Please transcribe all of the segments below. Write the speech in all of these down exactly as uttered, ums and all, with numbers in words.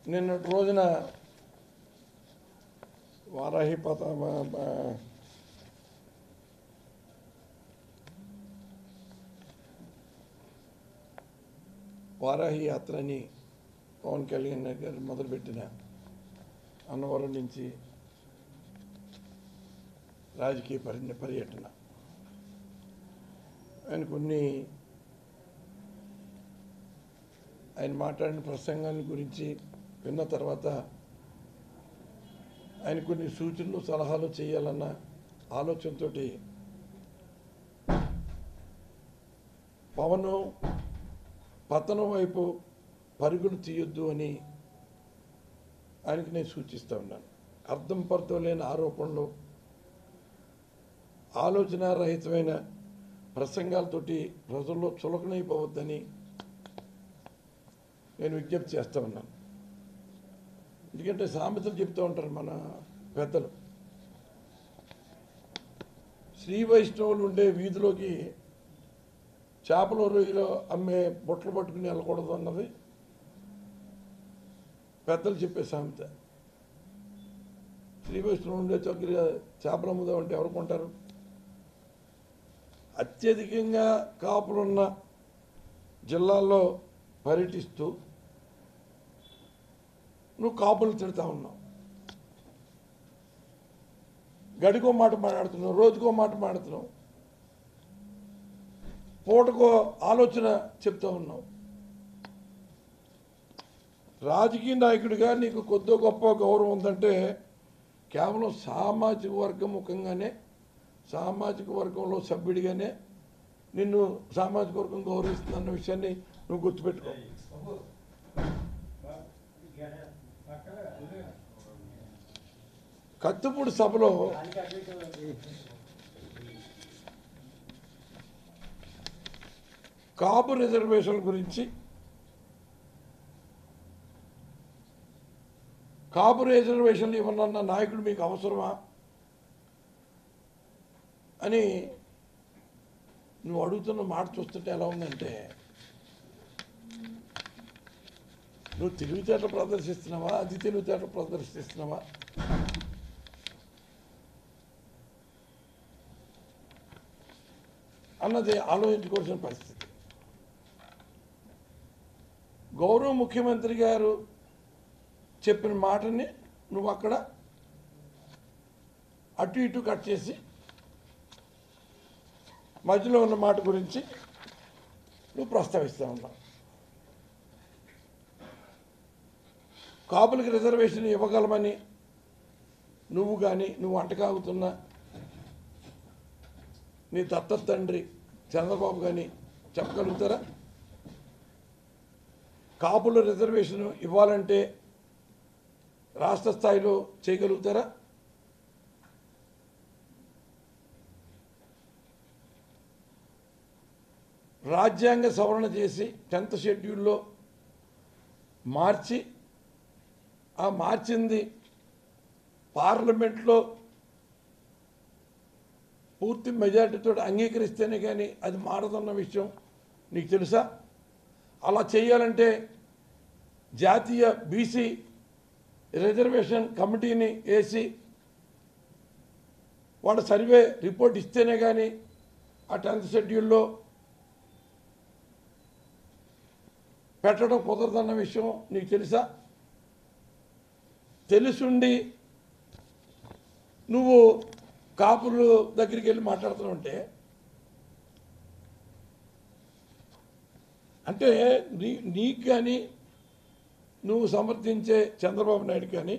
నిన్నటి రోజున వారాహి పత వారాహి యాత్రని పవన్ కళ్యాణ్ గారు మొదలుపెట్టిన అన్నవరం నుంచి రాజకీయ పర్య పర్యటన ఆయన కొన్ని ఆయన మాట్లాడిన ప్రసంగాన్ని గురించి విన్న తర్వాత ఆయన కొన్ని సూచనలు సలహాలు చేయాలన్న ఆలోచనతో పవన్ పతనం వైపు పరుగులు తీయొద్దు అని ఆయనకి నేను సూచిస్తూ ఉన్నాను. అర్థం పర్థం లేని ఆరోపణలు, ఆలోచన రహితమైన ప్రసంగాలతోటి ప్రజల్లో చులకనైపోవద్దని నేను విజ్ఞప్తి చేస్తూ ఉన్నాను. ఎందుకంటే సామెతలు చెప్తూ ఉంటారు మన పెద్దలు, శ్రీ వైష్ణవులు ఉండే వీధిలోకి చేపలు రొయ్యలు అమ్మే బొట్టలు పట్టుకుని వెళ్ళకూడదు అన్నది పెద్దలు చెప్పే సామెత. శ్రీ వైష్ణవులు ఉండే చోట్ల చేపలు అమ్ముదామంటే ఎవరు కొంటారు? అత్యధికంగా కాపులున్న జిల్లాల్లో పర్యటిస్తూ నువ్వు కాపులు తిడతా ఉన్నావు, గడికో మాట మాట్లాడుతున్నావు, రోజుకో మాట మాట్లాడుతున్నావు, పూటకో ఆలోచన చెప్తూ ఉన్నావు. రాజకీయ నాయకుడిగా నీకు కొద్దో గొప్ప గౌరవం ఉందంటే కేవలం సామాజిక వర్గం ముఖంగానే, సామాజిక వర్గంలో సభ్యుడిగానే నిన్ను సామాజిక వర్గం గౌరవిస్తుందన్న విషయాన్ని నువ్వు గుర్తుపెట్టుకో. కత్తిపూడి సభలో కాపు రిజర్వేషన్ గురించి, కాపు రిజర్వేషన్లు ఇవ్వనన్న నాయకుడు మీకు అవసరమా అని నువ్వు అడుగుతున్న మాట చూస్తుంటే ఎలా ఉందంటే, నువ్వు తెలివితేటలు ప్రదర్శిస్తున్నావా, అది తెలివితేటలు ప్రదర్శిస్తున్నావా? అన్నది ఆలోచించుకోవాల్సిన పరిస్థితి. గౌరవ ముఖ్యమంత్రి గారు చెప్పిన మాటని నువ్వు అక్కడ అటు ఇటు కట్ చేసి మధ్యలో ఉన్న మాట గురించి నువ్వు ప్రస్తావిస్తూ ఉన్నావు. కాపులకి రిజర్వేషన్ ఇవ్వగలమని నువ్వు కానీ నువ్వు అంటకాగుతున్న నీ దత్త తండ్రి చంద్రబాబు కానీ చెప్పగలుగుతారా? కాపుల రిజర్వేషన్ ఇవ్వాలంటే రాష్ట్ర స్థాయిలో చేయగలుగుతారా? రాజ్యాంగ సవరణ చేసి టెన్త్ షెడ్యూల్లో మార్చి, ఆ మార్చింది పార్లమెంట్లో పూర్తి మెజార్టీతో అంగీకరిస్తేనే కానీ అది మారదన్న విషయం నీకు తెలుసా? అలా చేయాలంటే జాతీయ బీసీ రిజర్వేషన్ కమిటీని వేసి వాళ్ళ సర్వే రిపోర్ట్ ఇస్తేనే కానీ ఆ టెన్త్ షెడ్యూల్లో పెట్టడం కుదరదన్న విషయం నీకు తెలుసా? తెలుసుండి నువ్వు కాపులు దగ్గరికి వెళ్ళి మాట్లాడుతున్నావంటే అంటే నీ నీకు కానీ నువ్వు సమర్థించే చంద్రబాబు నాయుడు కానీ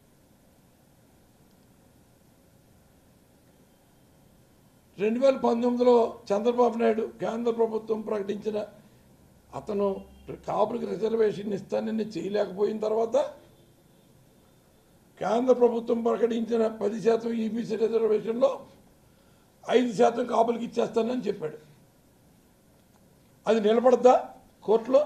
రెండు వేల పంతొమ్మిదిలో చంద్రబాబు నాయుడు కేంద్ర ప్రభుత్వం ప్రకటించిన అతను కాపులకు రిజర్వేషన్ ఇస్తానని చేయలేకపోయిన తర్వాత కేంద్ర ప్రభుత్వం ప్రకటించిన పది శాతం ఈబీసీ రిజర్వేషన్లో ఐదు శాతం కాపులకి ఇచ్చేస్తానని చెప్పాడు. అది నిలబడద్దా కోర్టులో?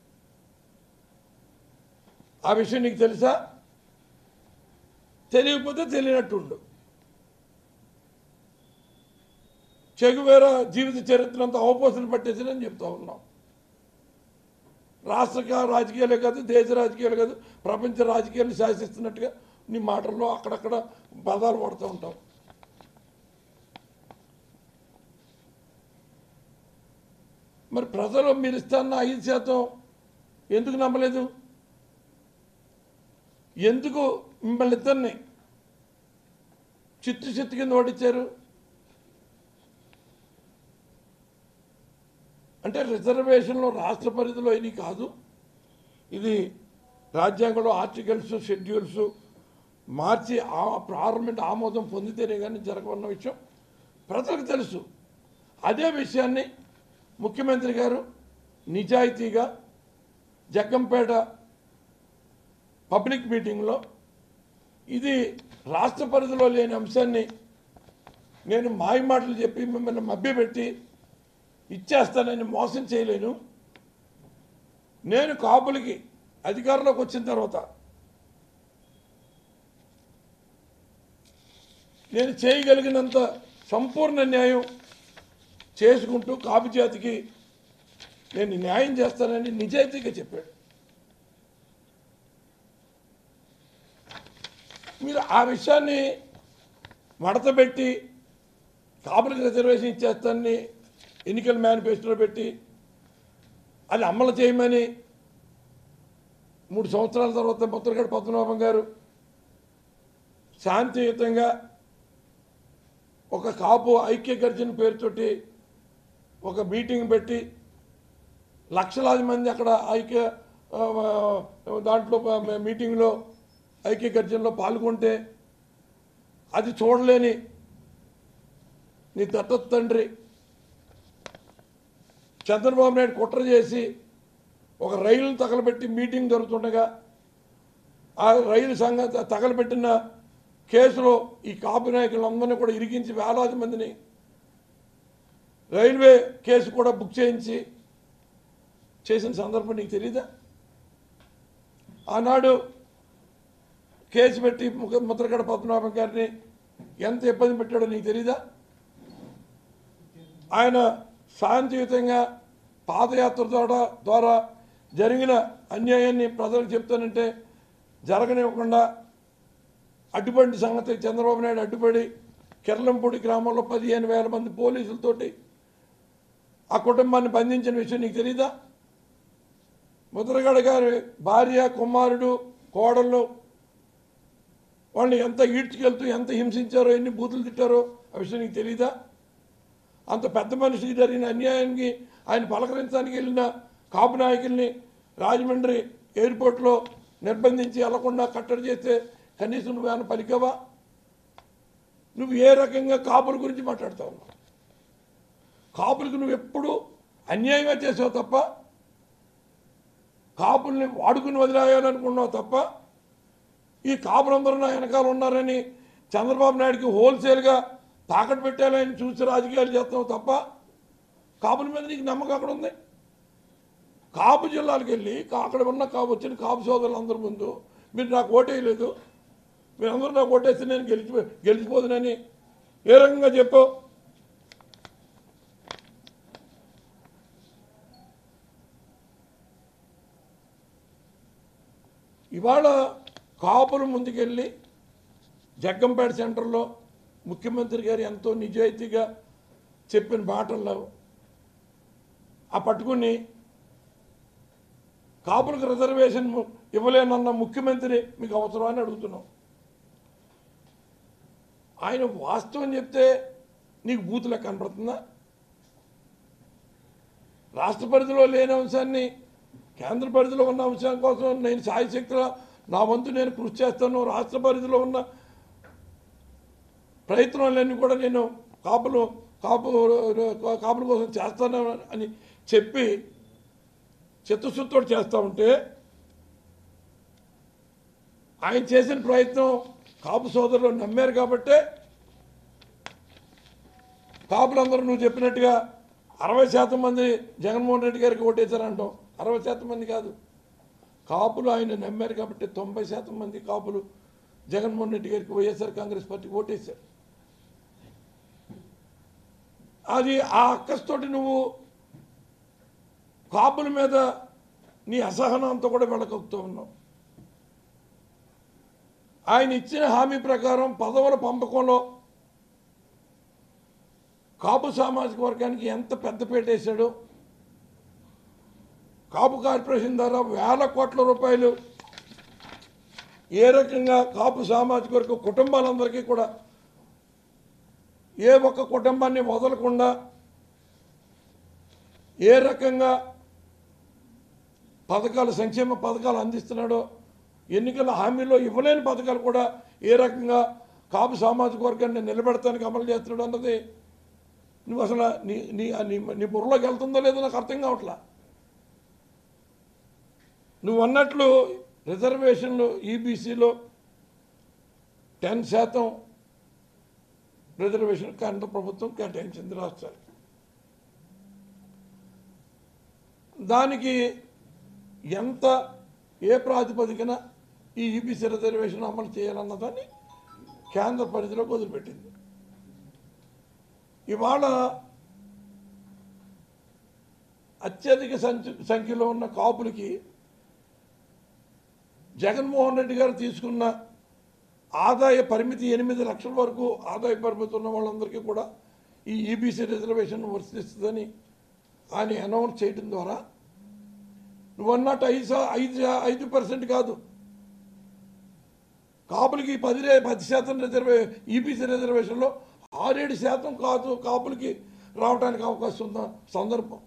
ఆ విషయం నీకు తెలుసా? తెలియకపోతే తెలియనట్టుండు. చెగువేరా జీవిత చరిత్ర అంతా అవపోసలు పట్టేసినని చెప్తా ఉన్నాం. రాష్ట్ర రాజకీయాలే కాదు, దేశ రాజకీయాలు కాదు, ప్రపంచ రాజకీయాలను శాసిస్తున్నట్టుగా నీ మాటల్లో అక్కడక్కడ పదాలు పడుతూ ఉంటావు. మరి ప్రజలు మీరు ఇస్తాన్న ఐదు శాతం ఎందుకు నమ్మలేదు? ఎందుకు మిమ్మల్ని ఇద్దరిని చిత్తు చిత్తు కింద ఓడించారు? అంటే రిజర్వేషన్లో రాష్ట్ర పరిధిలో ఇది కాదు, ఇది రాజ్యాంగంలో ఆర్టికల్స్ షెడ్యూల్స్ మార్చి పార్లమెంట్ ఆమోదం పొందితేనే కానీ జరగవన్న విషయం ప్రజలకు తెలుసు. అదే విషయాన్ని ముఖ్యమంత్రి గారు నిజాయితీగా జగ్గంపేట పబ్లిక్ మీటింగ్లో ఇది రాష్ట్ర పరిధిలో లేని అంశాన్ని నేను మాయ మాటలు చెప్పి మిమ్మల్ని మభ్యపెట్టి ఇచ్చేస్తానని మోసం చేయలేను. నేను కాపులకి అధికారంలోకి వచ్చిన తర్వాత నేను చేయగలిగినంత సంపూర్ణ న్యాయం చేసుకుంటూ కాపు జాతికి నేను న్యాయం చేస్తానని నిజాయితీగా చెప్పాడు. మీరు ఆ విషయాన్ని మడతపెట్టి కాపులకు రిజర్వేషన్ ఇచ్చేస్తానని ఎన్నికల మేనిఫెస్టోలో పెట్టి అది అమలు చేయమని మూడు సంవత్సరాల తర్వాత ముద్రగడ పద్మనాభం గారు శాంతియుతంగా ఒక కాపు ఐక్య గర్జన పేరుతోటి ఒక మీటింగ్ పెట్టి లక్షలాది మంది అక్కడ ఐక్య దాంట్లో మీటింగ్లో ఐక్య గర్జనలో పాల్గొంటే అది చూడలేని నీ దత్తత తండ్రి చంద్రబాబు నాయుడు కుట్ర చేసి ఒక రైలును తగలబెట్టి మీటింగ్ జరుగుతుండగా ఆ రైలు సంఘ తగలబెట్టిన కేసులో ఈ కాపు నాయకులందరినీ కూడా ఇరికించి వేలాది మందిని రైల్వే కేసు కూడా బుక్ చేయించి చేసిన సందర్భం నీకు తెలీదా? ఆనాడు కేసు పెట్టి ముద్రగడ పద్మనాభం గారిని ఎంత ఇబ్బంది పెట్టాడో నీకు తెలీదా? ఆయన శాంతియుతంగా పాదయాత్ర ద్వారా ద్వారా జరిగిన అన్యాయాన్ని ప్రజలకు చెప్తానంటే జరగనివ్వకుండా అడ్డుపడి సంగతి చంద్రబాబు నాయుడు అడ్డుపడి కిర్లంపూడి గ్రామంలో పదిహేను వేల మంది పోలీసులతోటి ఆ కుటుంబాన్ని బంధించిన విషయం నీకు తెలీదా? ముద్రగడ గారి భార్య, కుమారుడు, కోడళ్ళు వాళ్ళని ఎంత ఈడ్చుకెళ్తూ ఎంత హింసించారో, ఎన్ని బూతులు తిట్టారో ఆ విషయం నీకు తెలీదా? అంత పెద్ద మనిషికి జరిగిన అన్యాయానికి ఆయన పలకరించడానికి వెళ్ళిన కాపు నాయకుల్ని రాజమండ్రి ఎయిర్పోర్ట్లో నిర్బంధించి వెళ్లకుండా కట్టడి చేస్తే కనీసం నువ్వేమైనా పలికావా? నువ్వు ఏ రకంగా కాపుల గురించి మాట్లాడుతూ ఉన్నావు? కాపులకు నువ్వు ఎప్పుడు అన్యాయంగా చేసావు తప్ప, కాపుల్ని వాడుకుని వదిలేయాలనుకున్నావు తప్ప, ఈ కాపులందరూ నా వెనకాల ఉన్నారని చంద్రబాబు నాయుడికి హోల్సేల్గా తాకట్టు పెట్టాలని చూసి రాజకీయాలు చేస్తున్నావు తప్ప కాపుల మీద నీకు నమ్మకం అక్కడ ఉంది. కాపు జిల్లాలకు వెళ్ళి అక్కడ ఉన్న కాపు వచ్చిన కాపు సోదరులందరి ముందు మీరు నాకు ఓటేయలేదు, మీరందరూ నాకు ఓటేస్తే నేను గెలిచి గెలిచిపోదునని ఏ రకంగా చెప్పావు? ఇవాళ కాపులు ముందుకెళ్ళి జగ్గంపేట సెంటర్లో ముఖ్యమంత్రి గారు ఎంతో నిజాయితీగా చెప్పిన మాటల్లో ఆ పట్టుకుని కాపులకు రిజర్వేషన్ ఇవ్వలేనన్న ముఖ్యమంత్రి మీకు అవసరం అని అడుగుతున్నాం. ఆయన వాస్తవం చెప్తే నీకు బూతులా కనపడుతుందా? రాష్ట్ర పరిధిలో లేని అంశాన్ని కేంద్ర పరిధిలో ఉన్న అంశం కోసం నేను సాయశక్తిలో నా వంతు నేను కృషి చేస్తాను, రాష్ట్ర పరిధిలో ఉన్న ప్రయత్నాలన్నీ కూడా నేను కాపులు కాపు కాపుల కోసం చేస్తాను అని చెప్పి చిత్తశుద్ధితో చేస్తూ ఉంటే ఆయన చేసిన ప్రయత్నం కాపు సోదరులు నమ్మారు కాబట్టే కాపులందరూ నువ్వు చెప్పినట్టుగా అరవై శాతం మంది జగన్మోహన్ రెడ్డి గారికి ఓటేశారంటాం. అరవై శాతం మంది కాదు, కాపులు ఆయన నమ్మారు కాబట్టి తొంభై శాతం మంది కాపులు జగన్మోహన్ రెడ్డి గారికి వైఎస్ఆర్ కాంగ్రెస్ పార్టీకి ఓటేశారు. అది ఆ అక్కస్తోటి నువ్వు కాపుల మీద నీ అసహనంతో కూడా వెళ్ళకొక్తూ ఉన్నావు. ఆయన ఇచ్చిన హామీ ప్రకారం పదవుల పంపకంలో కాపు సామాజిక వర్గానికి ఎంత పెద్దపీట వేశాడో, కాపు కార్పొరేషన్ ద్వారా వేల కోట్ల రూపాయలు ఏ రకంగా కాపు సామాజిక వర్గ కుటుంబాలందరికీ కూడా ఏ ఒక్క కుటుంబాన్ని వదలకుండా ఏ రకంగా పథకాలు సంక్షేమ పథకాలు అందిస్తున్నాడో, ఎన్నికల హామీలో ఇవ్వలేని పథకాలు కూడా ఏ రకంగా కాపు సామాజిక వర్గాన్ని నిలబెడతానికి అమలు చేస్తున్నాడు అన్నది నువ్వు అసలు నీ నీ నీ బుర్రలోకి వెళ్తుందో లేదో నాకు అర్థం కావట్లా. నువ్వు అన్నట్లు రిజర్వేషన్లు ఈబీసీలో టెన్ శాతం రిజర్వేషన్ కేంద్ర ప్రభుత్వం కేటాయించింది రాష్ట్రానికి. దానికి ఎంత ఏ ప్రాతిపదికన ఈ ఈబీసీ రిజర్వేషన్ అమలు చేయాలన్నదాన్ని కేంద్ర పరిధిలోకి వదిలిపెట్టింది. ఇవాళ అత్యధిక సంఖ్యలో ఉన్న కాపులకి జగన్మోహన్ రెడ్డి గారు తీసుకున్న ఆదాయ పరిమితి ఎనిమిది లక్షల వరకు ఆదాయ పరిమితి ఉన్న వాళ్ళందరికీ కూడా ఈ ఈబీసీ రిజర్వేషన్ వర్తిస్తుందని ఆయన అనౌన్స్ చేయడం ద్వారా నువ్వు అన్నట్టు ఐదు ఐదు ఐదు పర్సెంట్ కాదు, కాపులకి పది పది శాతం రిజర్వే ఈబీసీ రిజర్వేషన్లో ఆరేడు శాతం కాదు కాపులకి రావడానికి అవకాశం ఉన్న సందర్భం.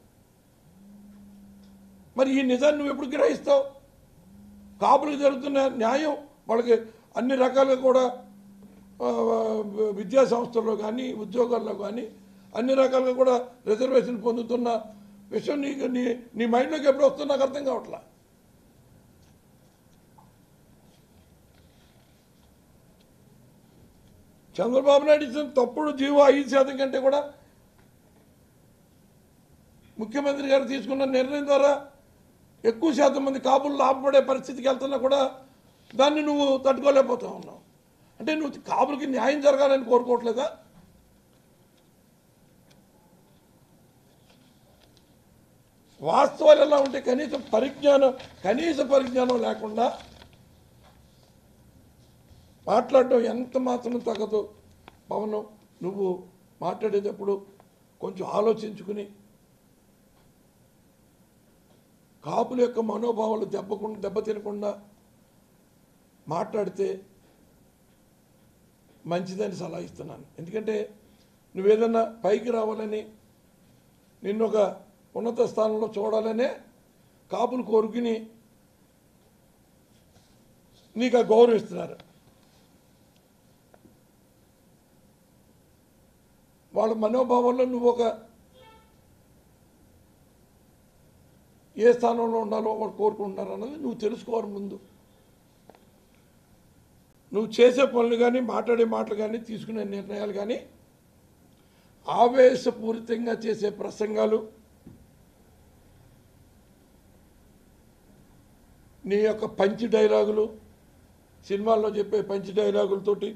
మరి ఈ నిజాన్ని నువ్వు ఎప్పుడు గ్రహిస్తావు? కాపులకు జరుగుతున్న న్యాయం వాళ్ళకి అన్ని రకాలుగా కూడా విద్యా సంస్థల్లో కానీ ఉద్యోగాల్లో కానీ అన్ని రకాలుగా కూడా రిజర్వేషన్ పొందుతున్న విషయం నీకు నీ నీ మైండ్లోకి ఎప్పుడు వస్తుందో నాకు అర్థం కావట్లా. చంద్రబాబు నాయుడు ఇచ్చిన తప్పుడు జీవో ఐదు శాతం కంటే కూడా ముఖ్యమంత్రి గారు తీసుకున్న నిర్ణయం ద్వారా ఎక్కువ శాతం మంది కాపులు లాభపడే పరిస్థితికి వెళ్తున్నా కూడా దాన్ని నువ్వు తట్టుకోలేకపోతా ఉన్నావు. అంటే నువ్వు కాపులకి న్యాయం జరగాలని కోరుకోవట్లేదా? వాస్తవాలు ఎలా ఉంటే కనీసం పరిజ్ఞానం కనీస పరిజ్ఞానం లేకుండా మాట్లాడటం ఎంత మాత్రం తగ్గదు. పవన్, నువ్వు మాట్లాడేటప్పుడు కొంచెం ఆలోచించుకుని కాపుల యొక్క మనోభావాలు దెబ్బకుండా దెబ్బతినకుండా మాట్లాడితే మంచిదని సలహా ఇస్తున్నాను. ఎందుకంటే నువ్వేదన్నా పైకి రావాలని, నిన్ను ఒక ఉన్నత స్థానంలో చూడాలనే కాపులు కోరుకుని నీకు గౌరవిస్తున్నారు. వాళ్ళ మనోభావాల్లో నువ్వు ఒక ఏ స్థానంలో ఉండాలో వాళ్ళు కోరుకుంటున్నారు అన్నది నువ్వు తెలుసుకోవాలి. ముందు నువ్వు చేసే పనులు కానీ మాట్లాడే మాటలు కానీ తీసుకునే నిర్ణయాలు కానీ ఆవేశపూరితంగా చేసే ప్రసంగాలు, నీ యొక్క పంచి డైలాగులు, సినిమాల్లో చెప్పే పంచి డైలాగులతోటి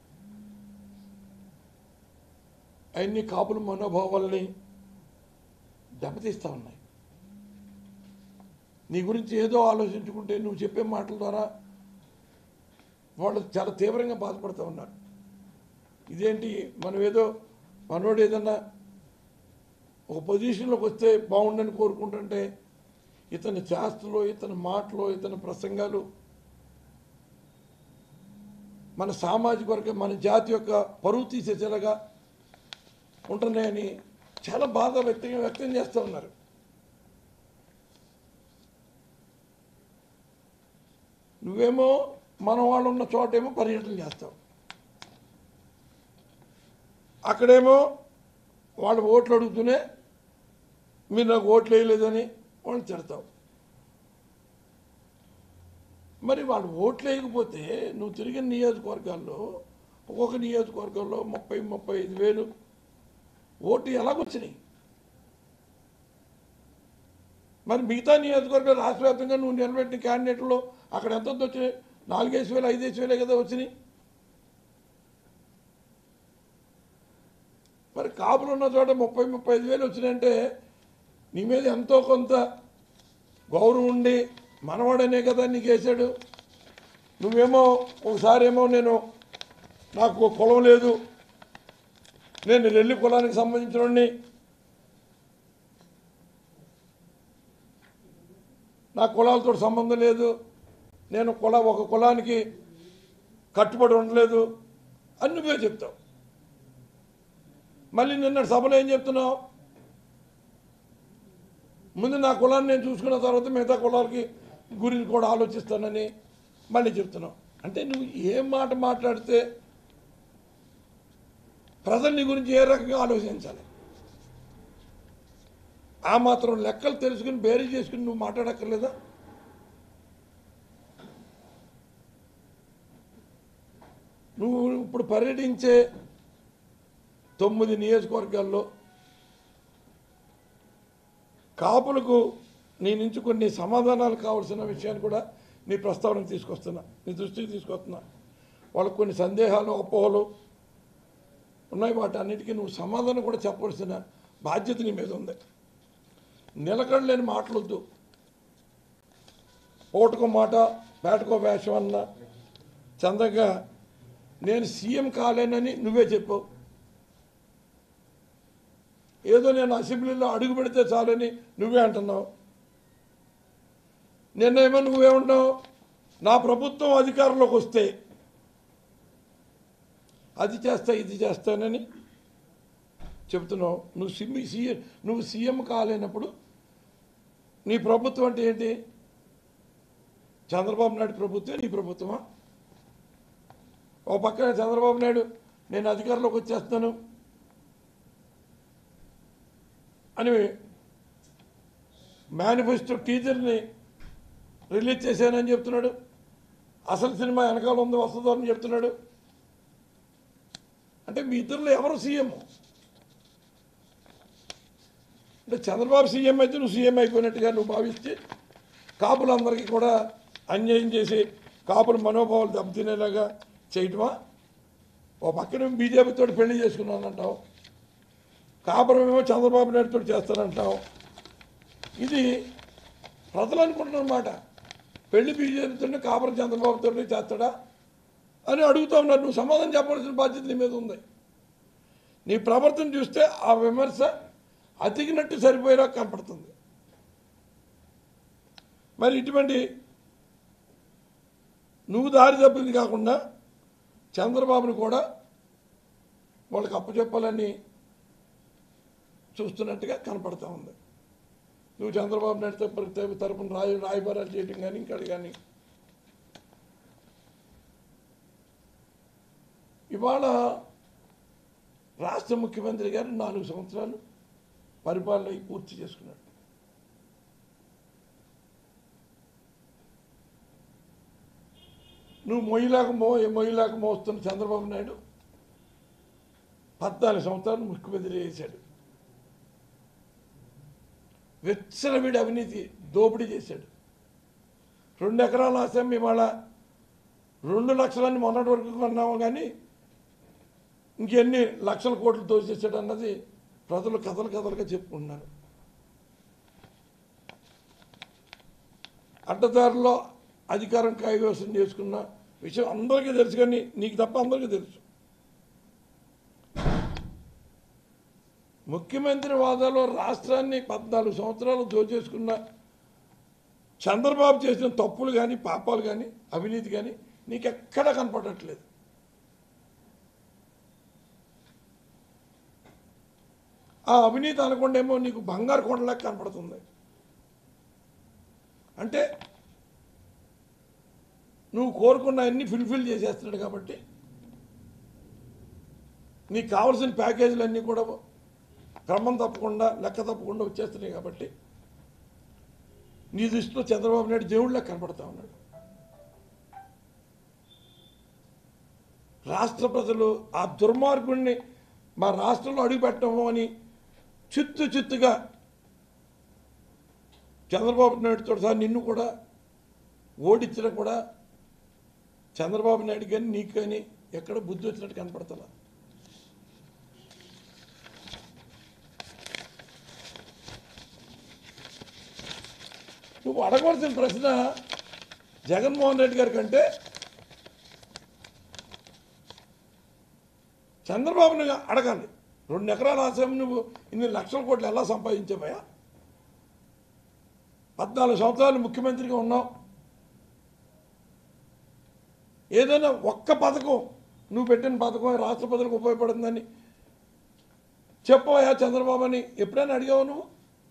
అన్ని కాపుల మనోభావాలని దెబ్బతీస్తూ ఉన్నాయి. నీ గురించి ఏదో ఆలోచించుకుంటే నువ్వు చెప్పే మాటల ద్వారా వాళ్ళు చాలా తీవ్రంగా బాధపడుతూ ఉన్నారు. ఇదేంటి, మనం ఏదో మనోడు ఏదన్నా ఒక పొజిషన్లోకి వస్తే బాగుండని కోరుకుంటుంటే ఇతని చేష్టలు, ఇతని మాటలు, ఇతని ప్రసంగాలు మన సామాజిక వర్గం, మన జాతి యొక్క పరువు తీసేసేలాగా ఉంటున్నాయని చాలా బాధ వ్యక్తం వ్యక్తం చేస్తూ ఉన్నారు. నువ్వేమో మన వాళ్ళు ఉన్న చోటేమో పర్యటన చేస్తావు, అక్కడేమో వాళ్ళు ఓట్లు అడుగుతూనే మీరు నాకు ఓట్లు వేయలేదని వాళ్ళు తిడతావు. మరి వాళ్ళు ఓట్లు వేయకపోతే నువ్వు తిరిగిన నియోజకవర్గాల్లో ఒక్కొక్క నియోజకవర్గంలో ముప్పై ముప్పై ఐదు వేలు ఓటు ఎలాగొచ్చినాయి? మరి మిగతా నియోజకవర్గాలు రాష్ట్ర వ్యాప్తంగా నువ్వు నిలబెట్టిన క్యాండిడేట్లో అక్కడ ఎంత వచ్చినాయి? నాలుగేసి వేలు ఐదేసి వేలే కదా వచ్చినాయి. మరి కాపులు ఉన్న చోట ముప్పై ముప్పై ఐదు వేలు వచ్చినాయంటే నీ మీద ఎంతో కొంత గౌరవం ఉండి మనవాడనే కదా నీకు వేసాడు. నువ్వేమో ఒకసారేమో నేను నాకు కులం లేదు, నేను రెల్లి కులానికి సంబంధించిన నా కులాలతో సంబంధం లేదు, నేను కుల ఒక కులానికి కట్టుబడి ఉండలేదు అని నువ్వే చెప్తావు. మళ్ళీ నిన్న సభలో ఏం చెప్తున్నావు? ముందు నా కులాన్ని నేను చూసుకున్న తర్వాత మిగతా కులాలకి గురించి కూడా ఆలోచిస్తానని మళ్ళీ చెప్తున్నావు. అంటే నువ్వు ఏం మాట మాట్లాడితే ప్రజలు నీ గురించి ఏ రకంగా ఆలోచించాలి? ఆ మాత్రం లెక్కలు తెలుసుకుని బేరీ చేసుకుని నువ్వు మాట్లాడక్కర్లేదా? నువ్వు ఇప్పుడు పర్యటించే తొమ్మిది నియోజకవర్గాల్లో కాపులకు నీ నుంచి కొన్ని సమాధానాలు కావాల్సిన విషయాన్ని కూడా నీ ప్రస్తావనకు తీసుకొస్తున్నా, నీ దృష్టికి తీసుకొస్తున్నా. వాళ్ళకు కొన్ని సందేహాలు అపోహలు ఉన్నాయి, వాటి అన్నిటికీ నువ్వు సమాధానం కూడా చెప్పవలసిన బాధ్యత నీ మీద ఉంది. నిలకడలేని మాటలొద్దు. ఓటుకో మాట పేటకో వేషం అన్న చందంగా నేను సీఎం కాలేనని నువ్వే చెప్పావు. ఏదో నేను అసెంబ్లీలో అడుగు పెడితే చాలని నువ్వే అంటున్నావు. నిన్నేమో నువ్వేమంటున్నావు? నా ప్రభుత్వం అధికారంలోకి వస్తే అది చేస్తా ఇది చేస్తానని చెప్తున్నావు. నువ్వు సిమ్మి సీఎం నువ్వు సీఎం కాలేనప్పుడు నీ ప్రభుత్వం అంటే ఏంటి? చంద్రబాబు నాయుడు ప్రభుత్వం నీ ప్రభుత్వమా? ఓ పక్కన చంద్రబాబు నాయుడు నేను అధికారంలోకి వచ్చేస్తాను అని మేనిఫెస్టో టీజర్ని రిలీజ్ చేశానని చెప్తున్నాడు. అసలు సినిమా వెనకాల ఉంది వస్తుందో అని చెప్తున్నాడు. అంటే మీ ఇద్దరిలో ఎవరు సీఎం? అంటే చంద్రబాబు సీఎం అయితే నువ్వు సీఎం అయిపోయినట్టుగా నువ్వు భావిస్తే కాపులందరికీ కూడా అన్యాయం చేసి కాపుల మనోభావాలు దెబ్బతినేలాగా చేయటమా? ఓ పక్కన బీజేపీతో పెళ్లి చేసుకున్నానంటావు, కాపురమేమో చంద్రబాబు నాయుడుతో చేస్తానంటావు. ఇది ప్రజలు అనుకుంటున్నమాట. పెళ్లి బీజేపీతో కాపురం చంద్రబాబుతో చేస్తాడా అని అడుగుతా ఉన్నారు. నువ్వు సమాధానం చెప్పాల్సిన బాధ్యత నీ మీద ఉంది. నీ ప్రవర్తన చూస్తే ఆ విమర్శ అతికినట్టు సరిపోయేలా కనపడుతుంది. మరి ఇటువంటి నువ్వు దారి తప్పింది కాకుండా చంద్రబాబుని కూడా వాళ్ళకి అప్పచెప్పాలని చూస్తున్నట్టుగా కనపడతా ఉంది. నువ్వు చంద్రబాబు నాయుడు తరపున రాయ రాయబారాలు చేయడం కానీ ఇంకాడు కానీ. ఇవాళ రాష్ట్ర ముఖ్యమంత్రి గారు నాలుగు సంవత్సరాలు పరిపాలన పూర్తి చేసుకున్నాడు. నువ్వు మొయ్యిలాగా మో మొయ్యిలాగా మోస్తున్న చంద్రబాబు నాయుడు పద్నాలుగు సంవత్సరాలు ముఖ్యమంత్రి చేశాడు. విచ్చలవిడి అవినీతి దోపిడీ చేశాడు. రెండు ఎకరాల ఆశం ఇవాళ రెండు లక్షలని మొన్నటి వరకు కొన్నాము, కానీ ఇంకెన్ని లక్షల కోట్లు దోచేసాడు అన్నది ప్రజలు కథలు కథలుగా చెప్పుకుంటున్నారు. అడ్డదారిలో అధికారం కైవసం చేసుకున్న విషయం అందరికీ తెలుసు, కానీ నీకు తప్ప అందరికీ తెలుసు. ముఖ్యమంత్రి వాదాలో రాష్ట్రాన్ని పద్నాలుగు సంవత్సరాలు దోచేసుకున్న చంద్రబాబు చేసిన తప్పులు కానీ పాపాలు కానీ అవినీతి కానీ నీకెక్కడా కనపడట్లేదు. ఆ అవినీతి అనకుండా ఏమో నీకు బంగారు కొండలాగా కనపడుతుంది. అంటే నువ్వు కోరుకున్న అన్ని ఫుల్ఫిల్ చేసేస్తున్నాడు కాబట్టి నీకు కావాల్సిన ప్యాకేజీలు అన్నీ కూడా క్రమం తప్పకుండా లెక్క తప్పకుండా వచ్చేస్తున్నాయి. కాబట్టి నీ దృష్టిలో చంద్రబాబు నాయుడు దేవుళ్ళ కనపడతా ఉన్నాడు. రాష్ట్ర ప్రజలు ఆ దుర్మార్గుడిని మా రాష్ట్రంలో అడుగుపెట్టము అని చిత్తు చిత్తుగా చంద్రబాబు నాయుడుతో సహా నిన్ను కూడా ఓడించడం కూడా చంద్రబాబు నాయుడు కానీ నీకు కానీ ఎక్కడ బుద్ధి వచ్చినట్టు కనపడతా. నువ్వు అడగవలసిన ప్రశ్న జగన్మోహన్ రెడ్డి గారి కంటే చంద్రబాబుని అడగాలి. రెండు ఎకరాల ఆశయం నువ్వు ఇన్ని లక్షల కోట్లు ఎలా సంపాదించావయ్యా? పద్నాలుగు సంవత్సరాలు ముఖ్యమంత్రిగా ఉన్నావు. ఏదైనా ఒక్క పథకం నువ్వు పెట్టిన పథకం రాష్ట్ర ప్రజలకు ఉపయోగపడుతుందని చెప్పవయ్యా చంద్రబాబు అని ఎప్పుడైనా అడిగావు నువ్వు?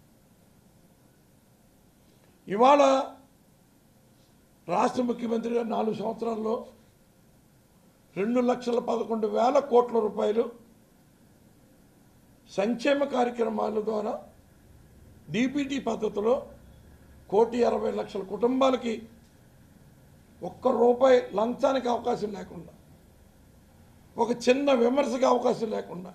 ఇవాళ రాష్ట్ర ముఖ్యమంత్రిగా నాలుగు సంవత్సరాల్లో రెండు లక్షల పదకొండు వేల కోట్ల రూపాయలు సంక్షేమ కార్యక్రమాల ద్వారా డీబీటీ పద్ధతిలో కోటి అరవై లక్షల కుటుంబాలకి ఒక్క రూపాయి లంచానికి అవకాశం లేకుండా, ఒక చిన్న విమర్శకు అవకాశం లేకుండా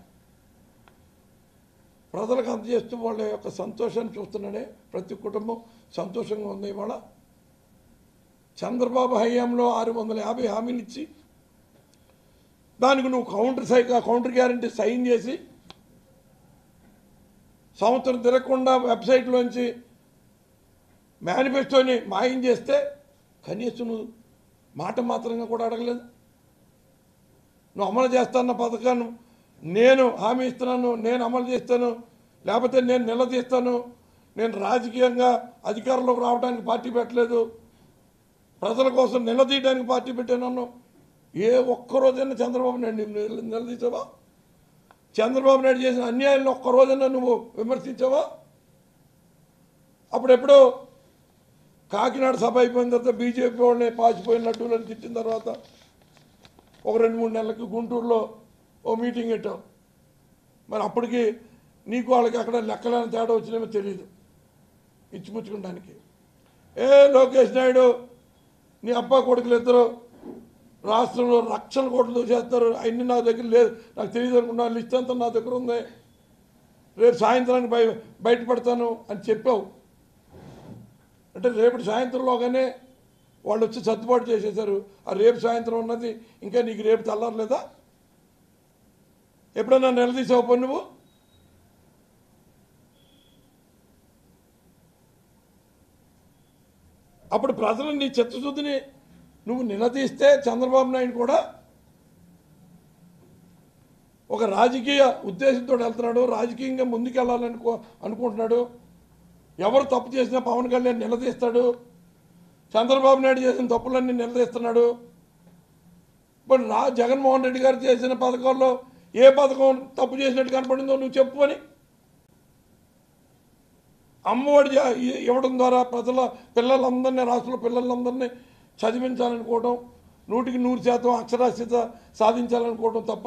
ప్రజలకు అందజేస్తూ వాళ్ళ యొక్క సంతోషాన్ని చూస్తున్నాడే ప్రతి కుటుంబం సంతోషంగా ఉంది. ఇవాళ చంద్రబాబు హయాంలో ఆరు వందల యాభై హామీలు ఇచ్చి దానికి నువ్వు కౌంటర్ సై కౌంటర్ గ్యారంటీ సైన్ చేసి సంవత్సరం తిరగకుండా వెబ్సైట్లోంచి మేనిఫెస్టోని మాయం చేస్తే కనీసం నువ్వు మాట మాత్రంగా కూడా అడగలేదు. నువ్వు అమలు చేస్తాన్న పథకాన్ని నేను హామీ ఇస్తున్నాను, నేను అమలు చేస్తాను, లేకపోతే నేను నిలదీస్తాను, నేను రాజకీయంగా అధికారంలోకి రావడానికి పార్టీ పెట్టలేదు, ప్రజల కోసం నిలదీయడానికి పార్టీ పెట్టాను. ఏ ఒక్కరోజైనా చంద్రబాబు నాయుడు నిలదీసావా? చంద్రబాబు నాయుడు చేసిన అన్యాయాలను ఒక్కరోజైనా నువ్వు విమర్శించావా? అప్పుడెప్పుడో కాకినాడ సభ అయిపోయిన తర్వాత బీజేపీ వాళ్ళని పాచిపోయిన నటువులను తిట్టిన తర్వాత ఒక రెండు మూడు నెలలకు గుంటూరులో ఓ మీటింగ్ పెట్టావు. మరి అప్పటికి నీకు వాళ్ళకి అక్కడ లెక్కలేని తేడా వచ్చినేమో తెలియదు ఇచ్చిపుచ్చుకోవడానికి. ఏ లోకేష్ నాయుడు నీ అబ్బా కొడుకులు ఇద్దరు రాష్ట్రంలో లక్షల కోట్లు చేస్తారు, అవన్నీ నా దగ్గర లేదు, నాకు తెలియదు అనుకున్నా, లిస్ట్ అంతా నా దగ్గర ఉంది, రేపు సాయంత్రానికి బయ బయటపడతాను అని చెప్పావు. అంటే రేపటి సాయంత్రంలోగానే వాళ్ళు వచ్చి సర్దుబాటు చేసేశారు. ఆ రేపు సాయంత్రం ఉన్నది ఇంకా నీకు రేపు తెల్లారలేదా? ఎప్పుడన్నా నిలదీసావు పని నువ్వు? అప్పుడు ప్రజలు నీ చిత్తశుద్ధిని నువ్వు నిలదీస్తే చంద్రబాబు నాయుడు కూడా ఒక రాజకీయ ఉద్దేశంతో వెళ్తున్నాడు, రాజకీయంగా ముందుకెళ్ళాలనుకో అనుకుంటున్నాడు. ఎవరు తప్పు చేసినా పవన్ కళ్యాణ్ నిలదీస్తాడు, చంద్రబాబు నాయుడు చేసిన తప్పులన్నీ నిలదీస్తున్నాడు. ఇప్పుడు రా జగన్మోహన్ రెడ్డి గారు చేసిన పథకాల్లో ఏ పథకం తప్పు చేసినట్టు కనపడిందో నువ్వు చెప్పు అని. అమ్మఒడి ఇవ్వడం ద్వారా ప్రజల పిల్లలందరినీ, రాష్ట్రంలో పిల్లలందరినీ చదివించాలనుకోవడం, నూటికి నూరు శాతం అక్షరాస్యత సాధించాలనుకోవడం తప్ప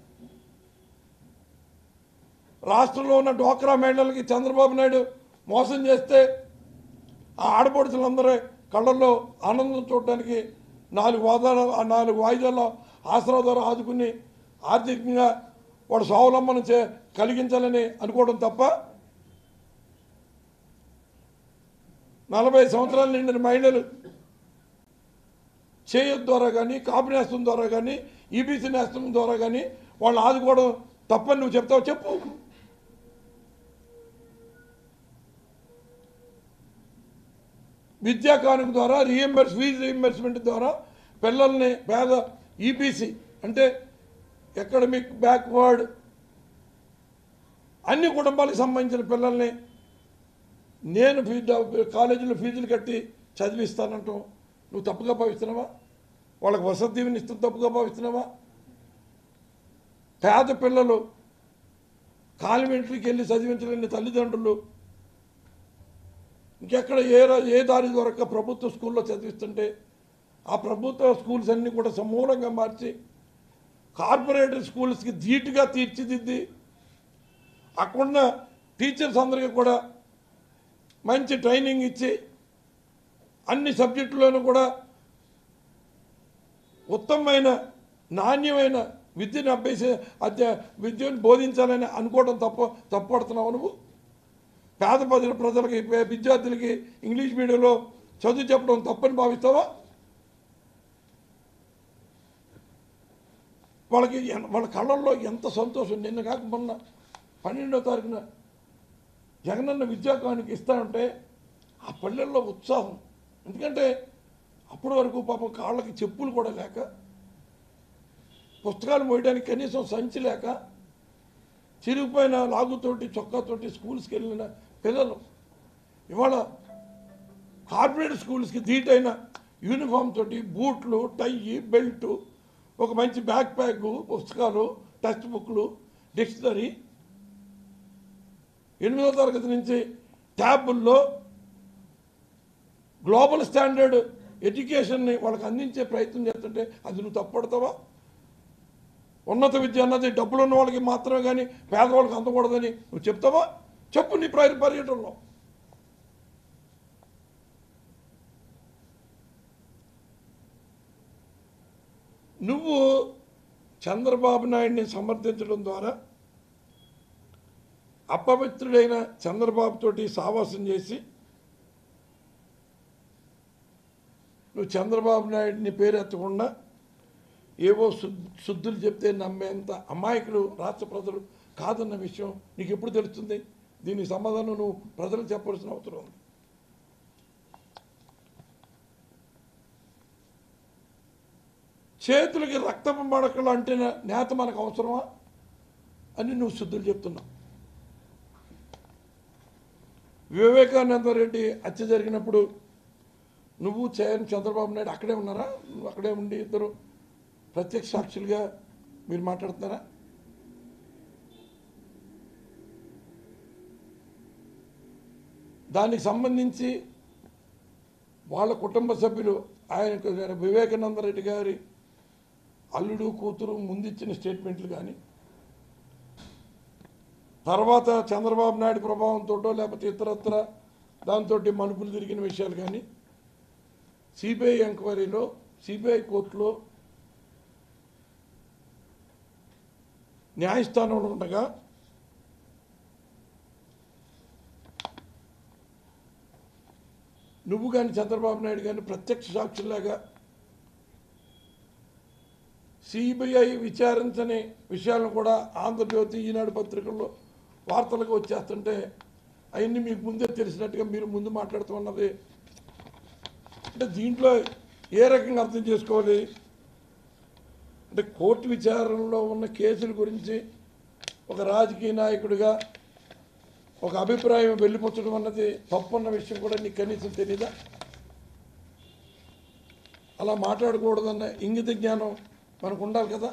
రాష్ట్రంలో ఉన్న డ్వాక్రా మహిళలకి చంద్రబాబు నాయుడు మోసం చేస్తే ఆ ఆడపడుచులందరూ కళ్ళల్లో ఆనందం చూడడానికి నాలుగు వాదాలు ఆ నాలుగు వాయిదాల్లో ఆసరా ద్వారా ఆదుకుని ఆర్థికంగా వాడు స్వావలంబన చే కలిగించాలని అనుకోవడం తప్ప నలభై సంవత్సరాల నిండిన మహిళలు చేయొద్దు ద్వారా కానీ, కాపు నేస్తం ద్వారా కానీ, ఈబీసీ నేస్తం ద్వారా కానీ వాళ్ళని ఆదుకోవడం తప్పని నువ్వు చెప్తావు చెప్పు. విద్యా కానుక ద్వారా రీఎంబర్స్ ఫీజు రీఎంబర్స్మెంట్ ద్వారా పిల్లల్ని పేద ఈబీసీ అంటే ఎకడమిక్ బ్యాక్వర్డ్ అన్ని కుటుంబాలకు సంబంధించిన పిల్లల్ని నేను ఫీజు కాలేజీలో ఫీజులు కట్టి చదివిస్తానంటాం నువ్వు తప్పుగా భావిస్తున్నావా? వాళ్ళకి వసతి దీవెన ఇస్తూ తప్పుగా భావిస్తున్నావా? పేద పిల్లలు కాన్వెంట్రీకి వెళ్ళి చదివించలేని తల్లిదండ్రులు ఇంకెక్కడ ఏ ఏ దారి దొరక ప్రభుత్వ స్కూల్లో చదివిస్తుంటే ఆ ప్రభుత్వ స్కూల్స్ అన్నీ కూడా సమూలంగా మార్చి కార్పొరేట్ స్కూల్స్కి ధీటుగా తీర్చిదిద్ది అక్కడున్న టీచర్స్ అందరికీ కూడా మంచి ట్రైనింగ్ ఇచ్చి అన్ని సబ్జెక్టుల్లోనూ కూడా ఉత్తమమైన నాణ్యమైన విద్యను అభ్యస అధ్య విద్యను బోధించాలని అనుకోవడం తప్ప తప్పడుతున్నావు నువ్వు. పేద ప్రజల ప్రజలకి విద్యార్థులకి ఇంగ్లీష్ మీడియంలో చదువు చెప్పడం తప్పని భావిస్తావా? వాళ్ళకి వాళ్ళ కళ్ళల్లో ఎంత సంతోషం. నిన్న కాక మొన్న పన్నెండో తారీఖున జగనన్న విద్యా కానుక ఇస్తానంటే ఆ పల్లెల్లో ఉత్సాహం. ఎందుకంటే అప్పటి వరకు పాపం కాళ్ళకి చెప్పులు కూడా లేక, పుస్తకాలు మోయడానికి కనీసం సంచి లేక, చిరిగిపోయిన లాగుతోటి చొక్కాతోటి స్కూల్స్కి వెళ్ళిన పిల్లలు ఇవాళ కార్పొరేట్ స్కూల్స్కి ధీటైన యూనిఫామ్ తోటి, బూట్లు, టై, బెల్టు, ఒక మంచి బ్యాక్ ప్యాక్, పుస్తకాలు, టెక్స్ట్ బుక్లు, డిక్షనరీ, ఎనిమిదో తరగతి నుంచి ట్యాబుల్లో గ్లోబల్ స్టాండర్డ్ ఎడ్యుకేషన్ని వాళ్ళకి అందించే ప్రయత్నం చేస్తుంటే అది నువ్వు తప్పడతావా? ఉన్నత విద్య అన్నది డబ్బులు ఉన్న వాళ్ళకి మాత్రమే కానీ పేదవాళ్ళకి అందకూడదని నువ్వు చెప్తావా? చెప్పు నీ ప్ర పర్యటనలో. నువ్వు చంద్రబాబు నాయుడిని సమర్థించడం ద్వారా అపవిత్రుడైన చంద్రబాబుతోటి సావాసం చేసి నువ్వు చంద్రబాబు నాయుడిని పేరెత్తకుండా ఏవో శుద్ధులు చెప్తే నమ్మేంత అమాయకులు రాష్ట్ర ప్రజలు కాదన్న విషయం నీకు ఎప్పుడు తెలుస్తుంది? దీనికి సమాధానం నువ్వు ప్రజలకు చెప్పాల్సిన అవసరం ఉంది. చేతులకి రక్తపు మడకలు అంటే నేత మనకు అవసరమా అని నువ్వు శుద్ధులు చెప్తున్నావు. వివేకానంద రెడ్డి హత్య జరిగినప్పుడు నువ్వు చేయని చంద్రబాబు నాయుడు అక్కడే ఉన్నారా? నువ్వు అక్కడే ఉండి ఇద్దరు ప్రత్యక్ష సాక్షులుగా మీరు మాట్లాడుతున్నారా? దానికి సంబంధించి వాళ్ళ కుటుంబ సభ్యులు ఆయన వివేకానంద రెడ్డి గారి అల్లుడు కూతురు ముందిచ్చిన స్టేట్మెంట్లు కానీ, తర్వాత చంద్రబాబు నాయుడు ప్రభావంతో లేకపోతే ఇతరత్ర దాంతో మలుపులు తిరిగిన విషయాలు కానీ సిబిఐ ఎంక్వైరీలో, సిబిఐ కోర్టులో న్యాయస్థానంలో ఉండగా నువ్వు కానీ చంద్రబాబు నాయుడు కానీ ప్రత్యక్ష సాక్షుల్లాగా సిబిఐ విచారించని విషయాలను కూడా ఆంధ్రజ్యోతి, ఈనాడు పత్రికల్లో వార్తలకు వచ్చేస్తుంటే అవన్నీ మీకు ముందే తెలిసినట్టుగా మీరు ముందు మాట్లాడుతున్నది అంటే దీంట్లో ఏ రకంగా అర్థం చేసుకోవాలి అంటే కోర్టు విచారణలో ఉన్న కేసుల గురించి ఒక రాజకీయ నాయకుడిగా ఒక అభిప్రాయం వెళ్ళిపోవడం అన్నది తప్పున్న విషయం కూడా నీకు కనీసం తెలీదా? అలా మాట్లాడకూడదన్న ఇంగిత జ్ఞానం మనకు ఉండాలి కదా.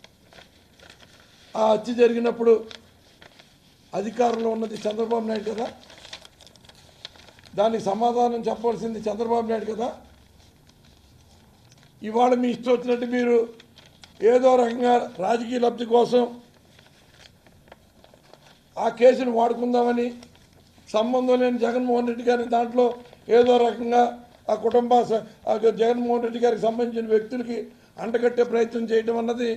ఆ హత్య జరిగినప్పుడు అధికారంలో ఉన్నది చంద్రబాబు నాయుడు కదా, దానికి సమాధానం చెప్పాల్సింది చంద్రబాబు నాయుడు కదా. ఇవాళ మీ ఇష్టం వచ్చినట్టు మీరు ఏదో రకంగా రాజకీయ లబ్ధి కోసం ఆ కేసును వాడుకుందామని సంబంధం లేని జగన్మోహన్ రెడ్డి గారిని దాంట్లో ఏదో రకంగా ఆ కుటుంబ జగన్మోహన్ రెడ్డి గారికి సంబంధించిన వ్యక్తులకి అంటగట్టే ప్రయత్నం చేయడం అన్నది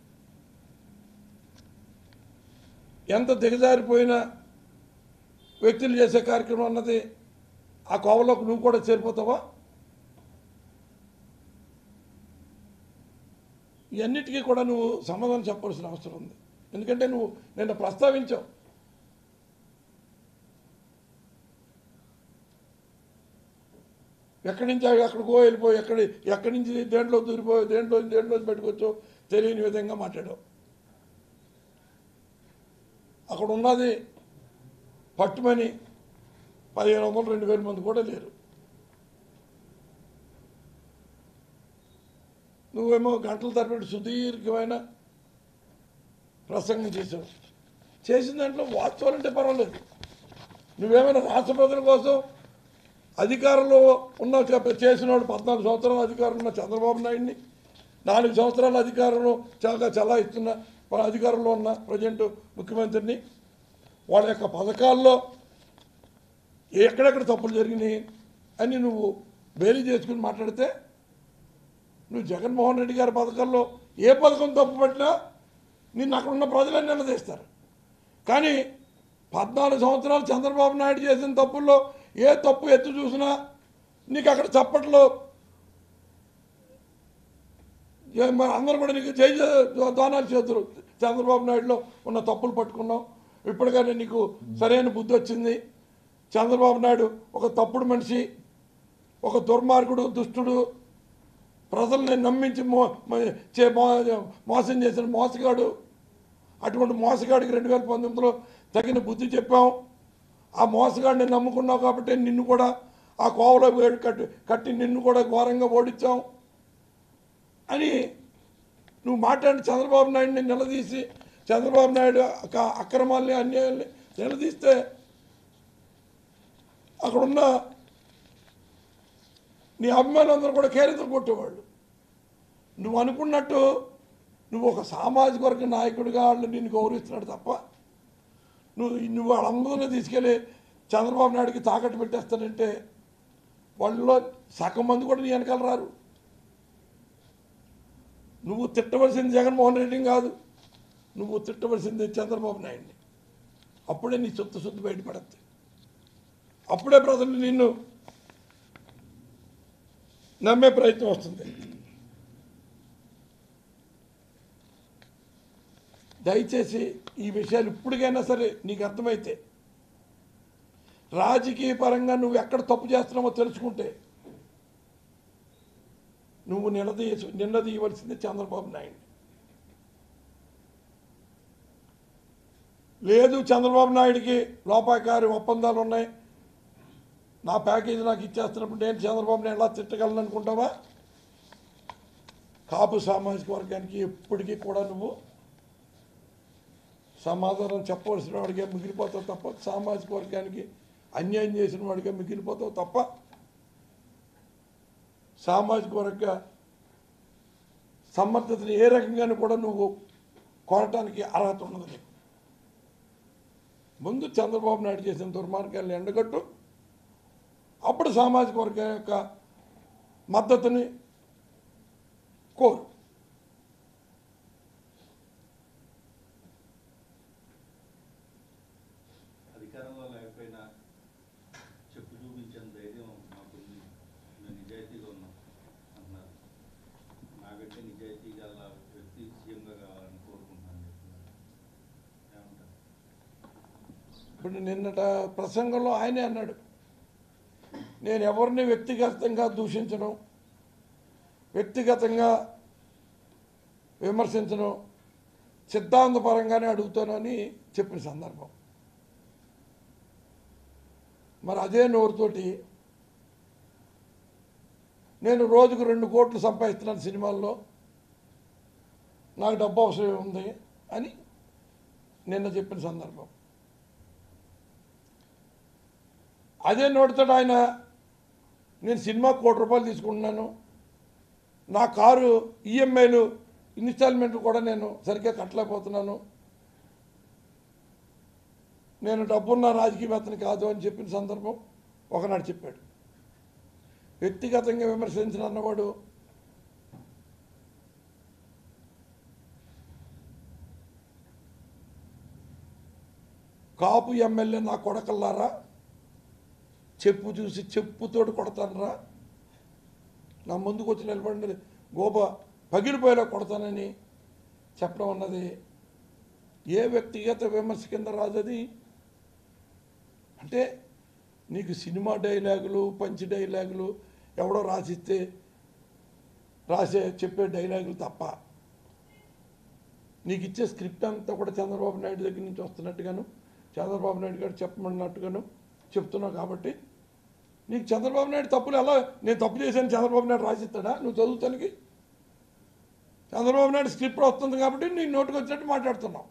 ఎంత దిగజారిపోయిన వ్యక్తులు చేసే కార్యక్రమం అన్నది ఆ కోవలోకి నువ్వు కూడా చేరిపోతావా? ఇవన్నిటికీ కూడా నువ్వు సమాధానం చెప్పాల్సిన అవసరం ఉంది. ఎందుకంటే నువ్వు నిన్న ప్రస్తావించావు ఎక్కడి నుంచి ఎక్కడికో వెళ్ళిపోయి ఎక్కడి ఎక్కడి నుంచి దేంట్లో దూరిపోయి దేంట్లో దేంట్లో పెట్టుకోవచ్చో తెలియని విధంగా మాట్లాడావు. అక్కడ ఉన్నది పట్టుమని పదిహేను వందలు రెండు వేల మంది కూడా లేరు. నువ్వేమో గంటల తరబడి సుదీర్ఘమైన ప్రసంగం చేసావు. చేసిన దాంట్లో వాస్తవాలంటే పర్వాలేదు. నువ్వేమైనా రాష్ట్ర ప్రజల కోసం అధికారంలో ఉన్న చేసిన వాడు పద్నాలుగు సంవత్సరాల అధికారంలో ఉన్న చంద్రబాబు నాయుడిని, నాలుగు సంవత్సరాల అధికారంలో చాలా చలాయిస్తున్న అధికారంలో ఉన్న ప్రజెంట్ ముఖ్యమంత్రిని, వాళ్ళ యొక్క పథకాల్లో ఎక్కడెక్కడ తప్పులు జరిగినాయి అని నువ్వు బేరీ చేసుకుని మాట్లాడితే నువ్వు జగన్మోహన్ రెడ్డి గారి పథకాల్లో ఏ పథకం తప్పు పట్టినా నిన్ను అక్కడ ఉన్న ప్రజలన్నీ నిలదీస్తారు. కానీ పద్నాలుగు సంవత్సరాలు చంద్రబాబు నాయుడు చేసిన తప్పుల్లో ఏ తప్పు ఎత్తు చూసినా నీకు అక్కడ చప్పట్లో అందరూ కూడా నీకు జై దానాలు చేతురు. చంద్రబాబు నాయుడులో ఉన్న తప్పులు పట్టుకున్నావు, ఇప్పటికైనా నీకు సరైన బుద్ధి వచ్చింది, చంద్రబాబు నాయుడు ఒక తప్పుడు మనిషి, ఒక దుర్మార్గుడు, దుష్టుడు, ప్రజల్ని నమ్మించి మో చే మోసం చేసిన మోసగాడు. అటువంటి మోసగాడికి రెండు వేల పంతొమ్మిదిలో తగిన బుద్ధి చెప్పాం. ఆ మోసగాడిని నమ్ముకున్నావు కాబట్టి నిన్ను కూడా ఆ కోవలో వేడు కట్టి కట్టి నిన్ను కూడా ఘోరంగా ఓడించాం అని నువ్వు మాట్లాడి చంద్రబాబు నాయుడిని నిలదీసి చంద్రబాబు నాయుడు అక్రమాల్ని అన్యాయాల్ని నిలదీస్తే అక్కడున్న నీ అభిమానులందరూ కూడా కేరింతలు కొట్టేవాళ్ళు. నువ్వు అనుకున్నట్టు నువ్వు ఒక సామాజిక వర్గ నాయకుడిగా వాళ్ళు నిన్ను గౌరవిస్తున్నాడు తప్ప నువ్వు నువ్వు వాళ్ళందరినీ తీసుకెళ్ళి చంద్రబాబు నాయుడికి తాకట్టు పెట్టేస్తానంటే వాళ్ళలో సగం మంది కూడా నీ వెనకాల రారు. నువ్వు తిట్టవలసింది జగన్మోహన్ రెడ్డిని కాదు, నువ్వు తిట్టవలసింది చంద్రబాబు నాయుడిని. అప్పుడే నీ సొత్తు సొత్తు బయటపడద్ది. అప్పుడే ప్రజలు నిన్ను నమ్మే ప్రయత్నం వస్తుంది. దయచేసి ఈ విషయాలు ఇప్పటికైనా సరే నీకు అర్థమైతే, రాజకీయ పరంగా నువ్వు ఎక్కడ తప్పు చేస్తున్నావో తెలుసుకుంటే నువ్వు నిలదీయ నిలదీయవలసింది చంద్రబాబు నాయుడు. లేదు చంద్రబాబు నాయుడికి లోపాకారి ఒప్పందాలు ఉన్నాయి, నా ప్యాకేజీ నాకు ఇచ్చేస్తున్నప్పుడు నేను చంద్రబాబు నాయుడు ఎలా తిట్టగలను అనుకుంటావా? కాపు సామాజిక వర్గానికి ఎప్పటికీ కూడా నువ్వు సమాధానం చెప్పవలసిన వాడిగా మిగిలిపోతావు తప్ప, సామాజిక వర్గానికి అన్యాయం చేసిన వాడిగా మిగిలిపోతావు తప్ప సామాజిక వర్గ సమర్థతని ఏ రకంగానూ కూడా నువ్వు కోరటానికి అర్హత ఉన్నది నీకు. ముందు చంద్రబాబు నాయుడు చేసిన దుర్మార్గాన్ని ఎండగట్టు, అప్పుడు సామాజిక వర్గం యొక్క మద్దతుని కోరు. అధికారంలో లేకపోయినా చెప్పు చూపించిన ధైర్యం మాకుంది, మేము నిజాయితీగా ఉన్నాం అంటున్నారు. నాకంటే నిజాయితీ గల వ్యక్తి సీఎంగా కావాలని కోరుకుంటున్నాను చెప్తున్నారు. ఏమంటారు? ఇప్పుడు నిన్నట ప్రసంగంలో ఆయనే అన్నాడు, నేను ఎవరిని వ్యక్తిగతంగా దూషించను, వ్యక్తిగతంగా విమర్శించను, సిద్ధాంతపరంగానే అడుగుతానని చెప్పిన సందర్భం. మరి అదే నోరుతోటి నేను రోజుకు రెండు కోట్లు సంపాదిస్తున్నాను సినిమాల్లో, నాకు డబ్బు అవసరం ఉంది అని నిన్న చెప్పిన సందర్భం. అదే నోటితో ఆయన నేను సినిమా కోటి రూపాయలు తీసుకుంటున్నాను, నా కారు ఈఎంఐలు ఇన్స్టాల్మెంట్లు కూడా నేను సరిగ్గా కట్టలేకపోతున్నాను, నేను డబ్బున్న రాజకీయవేత్తని కాదు అని చెప్పిన సందర్భం ఒకనాడు చెప్పాడు. వ్యక్తిగతంగా విమర్శించిన అన్నవాడు కాపు ఎమ్మెల్యే నా కొడకల్లారా, చెప్పు చూసి చెప్పుతోటి కొడతానరా, నా ముందుకు వచ్చి నిలబడి గోప పగిలిపోయేలా కొడతానని చెప్పడం అన్నది ఏ వ్యక్తిగత విమర్శ కింద రాదది. అంటే నీకు సినిమా డైలాగులు, పంచి డైలాగులు ఎవడో రాసిస్తే రాసే చెప్పే డైలాగులు తప్ప నీకు ఇచ్చే స్క్రిప్ట్ అంతా కూడా చంద్రబాబు నాయుడు దగ్గర నుంచి వస్తున్నట్టుగాను, చంద్రబాబు నాయుడు గారు చెప్పమన్నట్టుగాను చెప్తున్నావు. కాబట్టి నీకు చంద్రబాబు నాయుడు తప్పులు ఎలా, నేను తప్పు చేశాను చంద్రబాబు నాయుడు రాసిస్తాడా నువ్వు చదువుతానికి? చంద్రబాబు నాయుడు స్క్రిప్ట్ వస్తుంది కాబట్టి నీ నోటికి వచ్చినట్టు మాట్లాడుతున్నావు.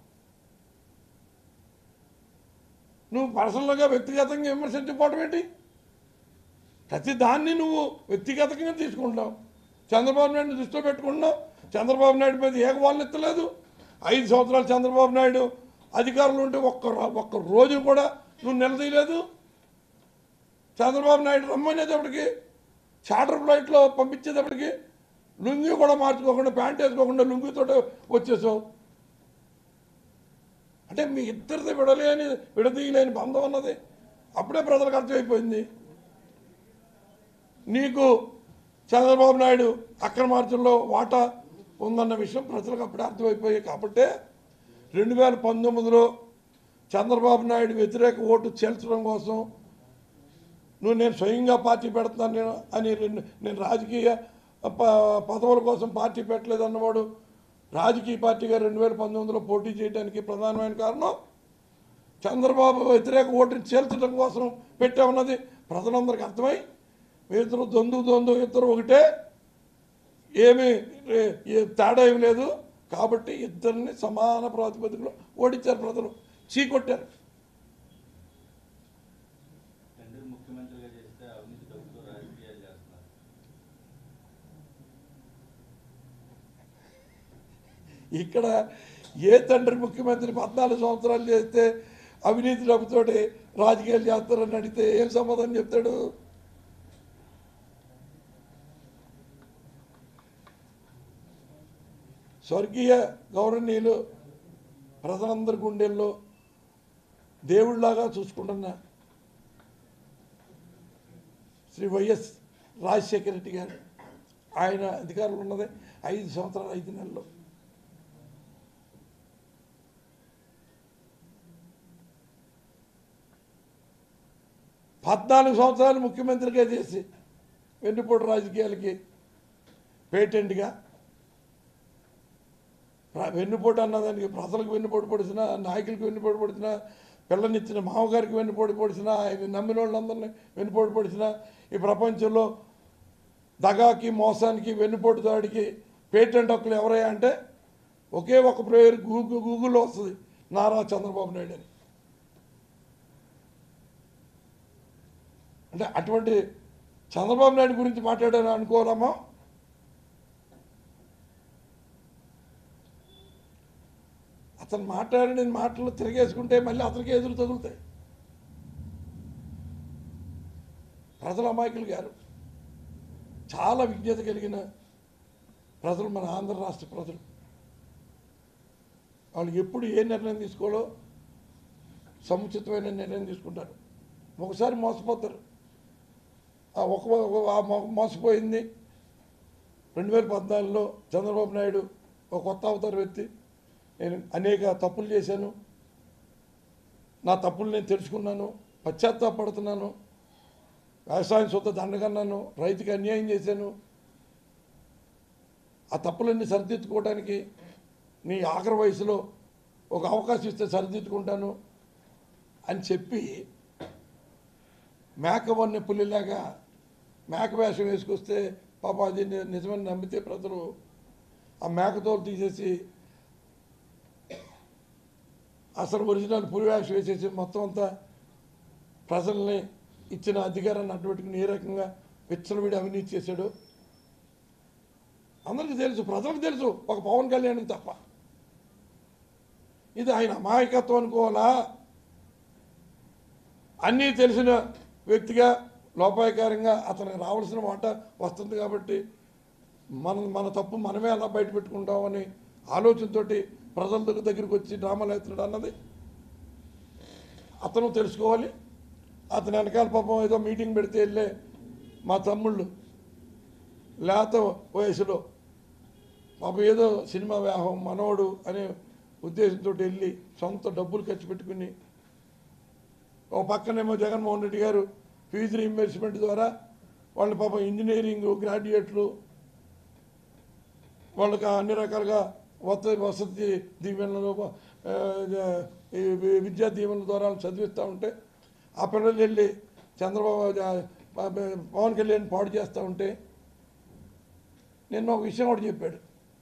నువ్వు పర్సనల్గా వ్యక్తిగతంగా విమర్శించుకోవడం ఏంటి? ప్రతి దాన్ని నువ్వు వ్యక్తిగతంగా తీసుకుంటున్నావు. చంద్రబాబు నాయుడిని దృష్టిలో పెట్టుకుంటున్నావు. చంద్రబాబు నాయుడు మీద ఏక వాళ్ళు ఎత్తలేదు. ఐదు సంవత్సరాలు చంద్రబాబు నాయుడు అధికారులు ఉంటే ఒక్క ఒక్క రోజు కూడా నువ్వు నిలదీయలేదు. చంద్రబాబు నాయుడు రమ్మనేటప్పటికి చార్టర్ ఫ్లైట్లో పంపించేటప్పటికి లుంగి కూడా మార్చుకోకుండా, ప్యాంట్ వేసుకోకుండా లుంగితో వచ్చేసావు. అంటే మీ ఇద్దరితో విడలేని విడదీయలేని బంధం అన్నది అప్పుడే ప్రజలకు అర్థమైపోయింది. నీకు చంద్రబాబు నాయుడు అక్రమార్జనలో వాటా ఉందన్న విషయం ప్రజలకు అప్పుడే అర్థమైపోయాయి. కాబట్టి రెండు వేల పంతొమ్మిదిలో చంద్రబాబు నాయుడు వ్యతిరేక ఓటు చేల్చడం కోసం నువ్వు నేను స్వయంగా పార్టీ పెడుతున్నాను నేను అని రెండు నేను రాజకీయ ప- పదవుల కోసం పార్టీ పెట్టలేదు అన్నవాడు రాజకీయ పార్టీగా రెండు వేల పంతొమ్మిదిలో పోటీ చేయడానికి ప్రధానమైన కారణం చంద్రబాబు వ్యతిరేక ఓటుని చేల్చడం కోసం పెట్టామన్నది ప్రజలందరికీ అర్థమై ఇద్దరు దొందు దొందు ఇద్దరు ఒకటే, ఏమీ ఏ తేడా ఏమి లేదు. కాబట్టి ఇద్దరిని సమాన ప్రాతిపదికలో ఓడించారు ప్రజలు, చీకొట్టారు. తండ్రి ముఖ్యమంత్రిగా చేస్తే అవినీతి డబ్బుతో రాజకీయాలు చేస్తున్నారు. ఇక్కడ ఏ తండ్రి ముఖ్యమంత్రి పద్నాలుగు సంవత్సరాలు చేస్తే అవినీతి డబ్బుతోటి రాజకీయాలు చేస్తారని అడిగితే ఏం సమాధానం చెప్తాడు? స్వర్గీయ గౌరవనీయులు ప్రజలందరి గుండెల్లో దేవుళ్లాగా చూసుకుంటున్న శ్రీ వైఎస్ రాజశేఖర రెడ్డి గారు, ఆయన అధికారులు ఉన్నదే ఐదు సంవత్సరాలు ఐదు నెలలు. పద్నాలుగు సంవత్సరాలు ముఖ్యమంత్రిగా చేసి వెన్నుపోటు రాజకీయాలకి పేటెంట్గా వెన్నుపోటు అన్నదానికి ప్రజలకు వెన్నుపోటు పొడిచిన, నాయకులకు వెన్నుపోటు పొడిచిన, పిల్లనిచ్చిన మామగారికి వెన్నుపోటు పొడిచిన, ఆయన నమ్మిన వాళ్ళందరినీ వెన్నుపోటు పొడిచిన, ఈ ప్రపంచంలో దగాకి మోసానికి వెన్నుపోటు దాడికి పేటెంట్ హక్కులు ఎవరయ్యా అంటే ఒకే ఒక ప్రేయర్ గూగుల్ గూగుల్లో వస్తుంది, నారా చంద్రబాబు నాయుడు అని. అంటే అటువంటి చంద్రబాబు నాయుడు గురించి మాట్లాడాను అనుకోవాలమ్మా? అతను మాట్లాడిన మాటలు తిరిగేసుకుంటే మళ్ళీ అతనికి ఎదురు తగులుతాయి. ప్రజల అమాయకులు గారు, చాలా విజ్ఞత కలిగిన ప్రజలు మన ఆంధ్ర రాష్ట్ర ప్రజలు. వాళ్ళు ఎప్పుడు ఏ నిర్ణయం తీసుకోవాలో సముచితమైన నిర్ణయం తీసుకుంటారు. ఒకసారి మోసపోతారు. ఆ ఒక ఆ మోసపోయింది రెండు వేల పద్నాలుగులో చంద్రబాబు నాయుడు ఒక కొత్త అవతారం ఎత్తి నేను అనేక తప్పులు చేశాను, నా తప్పులు నేను తెలుసుకున్నాను, పశ్చాత్తాపడుతున్నాను, వ్యవసాయం సొంత దండగన్నాను, రైతుకి అన్యాయం చేశాను, ఆ తప్పులన్నీ సరిదిద్దుకోవడానికి నీ ఆఖరి వయసులో ఒక అవకాశం ఇస్తే సరిదిద్దుకుంటాను అని చెప్పి మేక వన్య పులిలాగా మేక వేషం వేసుకొస్తే పాప అది నిజమని నమ్మితే ప్రజలు ఆ మేకతోలు తీసేసి అసలు ఒరిజినల్ పులి వేషం వేసేసి మొత్తం అంతా ప్రజల్ని ఇచ్చిన అధికారాన్ని అడ్డుపెట్టుకుని ఏ రకంగా విచ్చలవిడి అవినీతి చేశాడు అందరికీ తెలుసు, ప్రజలకు తెలుసు, ఒక పవన్ కళ్యాణ్కి తప్ప. ఇది ఆయన అమాయకత్వం అనుకోవాలా? అన్నీ తెలిసిన వ్యక్తిగా లోపాయకారంగా అతనికి రావాల్సిన మాట వస్తుంది కాబట్టి మన మన తప్పు మనమే అలా బయట పెట్టుకుంటామని ఆలోచనతో ప్రజల దగ్గరికి వచ్చి డ్రామాలు వేస్తున్నాడు అన్నది అతను తెలుసుకోవాలి. అతని వెనకాల పాపం ఏదో మీటింగ్ పెడితే వెళ్ళే మా తమ్ముళ్ళు లేత వయసులో పాపం ఏదో సినిమా వ్యాహం మనోడు అనే ఉద్దేశంతో వెళ్ళి సొంత డబ్బులు ఖర్చు పెట్టుకుని, ఒక పక్కనేమో జగన్మోహన్ రెడ్డి గారు ఫీజు రీయింబర్స్మెంట్ ద్వారా వాళ్ళ పాపం ఇంజనీరింగ్ గ్రాడ్యుయేట్లు వాళ్ళకి అన్ని రకాలుగా వసతి వసతి దీవెనలు విద్యా దీవెనల ద్వారా చదివిస్తూ ఉంటే ఆ పిల్లలు వెళ్ళి చంద్రబాబు పవన్ కళ్యాణ్ పాడు చేస్తూ ఉంటే నిన్న ఒక విషయం కూడా చెప్పాడు.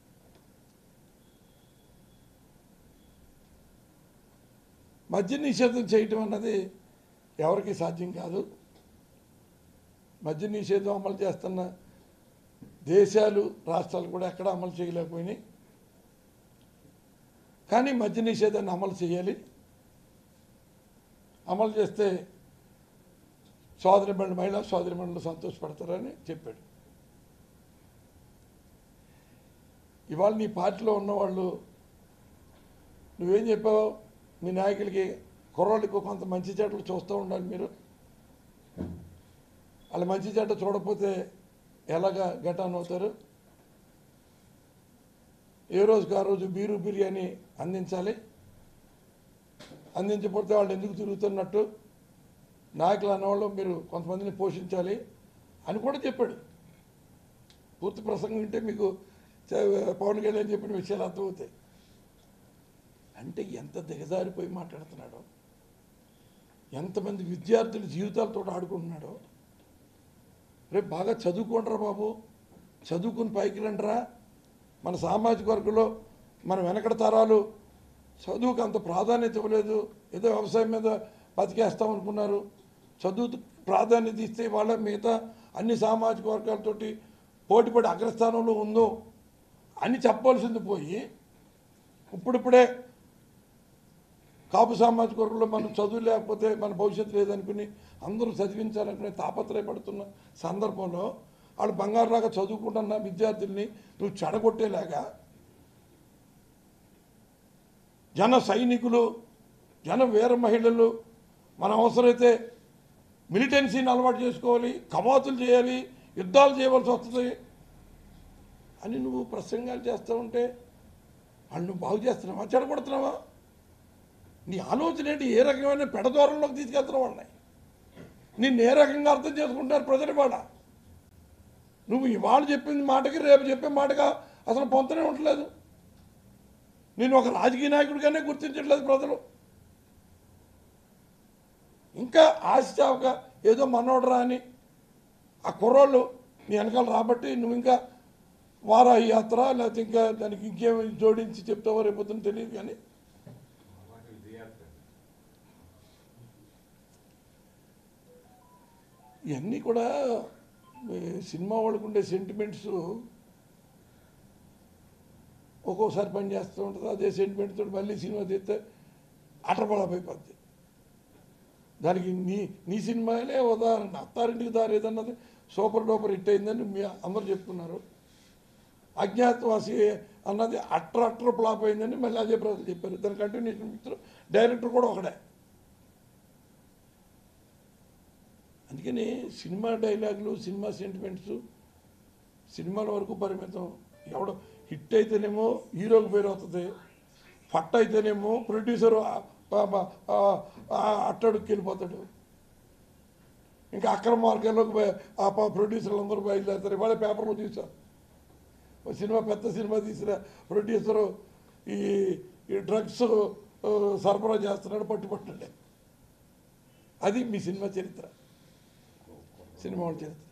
మద్య నిషేధం చేయటం అన్నది ఎవరికి సాధ్యం కాదు. మద్య నిషేధం అమలు చేస్తున్న దేశాలు రాష్ట్రాలు కూడా ఎక్కడ అమలు చేయలేకపోయినాయి. కానీ మద్య నిషేధాన్ని అమలు చేయాలి. అమలు చేస్తే సోదరి మండలి మహిళా సోదరి మండలి సంతోషపడతారని చెప్పాడు. ఇవాళ నీ పార్టీలో ఉన్నవాళ్ళు నువ్వేం చెప్పావు? మీ నాయకులకి కుర్రోళ్ళకి కొంత మంచి చెడ్డలు చూస్తూ ఉండాలి. మీరు వాళ్ళ మంచి చెడ్డ చూడకపోతే ఎలాగా ఘటాన్ అవుతారు? ఏ రోజుకి ఆ రోజు బీరు బిర్యానీ అందించాలి. అందించకపోతే వాళ్ళు ఎందుకు తిరుగుతున్నట్టు నాయకులు అన్నవాళ్ళు మీరు కొంతమందిని పోషించాలి అని కూడా చెప్పాడు. పూర్తి ప్రసంగం వింటే మీకు పవన్ కళ్యాణ్ చెప్పిన విషయాలు అర్థమవుతాయి. అంటే ఎంత దిగజారిపోయి మాట్లాడుతున్నాడో, ఎంతమంది విద్యార్థుల జీవితాలతో ఆడుకుంటున్నాడో. రేపు బాగా చదువుకుంటారా బాబు, చదువుకుని పైకి రండిరా. మన సామాజిక వర్గంలో మన వెనకడ తరాలు చదువుకు అంత ప్రాధాన్యత ఇవ్వలేదు, ఏదో వ్యవసాయం మీద బతికేస్తాం అనుకున్నారు. చదువు ప్రాధాన్యత ఇస్తే వాళ్ళ మిగతా అన్ని సామాజిక వర్గాలతోటి పోటీపడి అగ్రస్థానంలో ఉందో అని చెప్పవలసింది పోయి ఇప్పుడిప్పుడే కాపు సామాజిక వర్గంలో మనం చదువు లేకపోతే మన భవిష్యత్తు లేదనుకుని అందరూ చదివించాలనుకునే తాపత్రయపడుతున్న సందర్భంలో వాళ్ళు బంగారులాగా చదువుకుంటున్న విద్యార్థుల్ని నువ్వు చెడగొట్టేలాగా జన సైనికులు, జన వీర మహిళలు మన అవసరమైతే మిలిటెన్సీని అలవాటు చేసుకోవాలి, కవాతులు చేయాలి, యుద్ధాలు చేయవలసి వస్తుంది అని నువ్వు ప్రసంగాలు చేస్తూ ఉంటే వాళ్ళు నువ్వు బాగు చేస్తున్నావా, చెడగొడుతున్నావా? నీ ఆలోచన ఏంటి? ఏ రకమైన పెడదోరంలోకి తీసుకెళ్తున్నావు వాళ్ళని? నిన్ను ఏ రకంగా అర్థం చేసుకుంటారు ప్రజలు? వాళ్ళ నువ్వు ఇవాళ చెప్పింది మాటకి రేపు చెప్పే మాటగా అసలు పొంతనే ఉండలేదు. నేను ఒక రాజకీయ నాయకుడిగానే గుర్తించట్లేదు ప్రజలు. ఇంకా ఆశ ఏదో మనోడరా అని ఆ కుర్రోళ్ళు నీ వెనకాల రాబట్టి నువ్వు ఇంకా వారాహి యాత్ర లేకపోతే ఇంకా దానికి ఇంకేమి జోడించి చెప్తావో రేపొద్దున తెలియదు. కానీ ఇవన్నీ కూడా సినిమా వాళ్ళకు ఉండే సెంటిమెంట్స్ ఒక్కోసారి పని చేస్తూ ఉంటుంది. అదే సెంటిమెంట్ తోటి మళ్ళీ సినిమా తీస్తే అటపడపోయిపోద్ది. దానికి నీ నీ సినిమాలే ఉదాహరణ. అత్తారింటికి దారి ఏదన్నది సూపర్ డూపర్ హిట్ అయిందని మీ అందరూ చెప్తున్నారు. అజ్ఞాతవాసి అన్నది అట్ర అట్ర ఫ్లాప్ అయిందని మళ్ళీ అదే ప్రజలు చెప్పారు. దాని కంటిన్యూషన్ పిక్చర్ డైరెక్టర్ కూడా ఒకడే. అందుకని సినిమా డైలాగులు, సినిమా సెంటిమెంట్స్ సినిమాల వరకు పరిమితం. ఎవడో హిట్ అయితేనేమో హీరోకి పేరు అవుతుంది, ఫట్ అయితేనేమో ప్రొడ్యూసరు అట్టడుక్కి వెళ్ళిపోతాడు. ఇంకా అక్రమ మార్గాల్లోకి ఆ ప్రొడ్యూసర్లు అందరూ బయలుదేరుతారు. ఇవాళ పేపర్లో చూసాం, సినిమా పెద్ద సినిమా తీసిన ప్రొడ్యూసరు ఈ డ్రగ్స్ సరఫరా చేస్తున్నాడు, పట్టుబట్టండి. అది మీ సినిమా చరిత్ర, సినిమా వాళ్ళ చరిత్ర.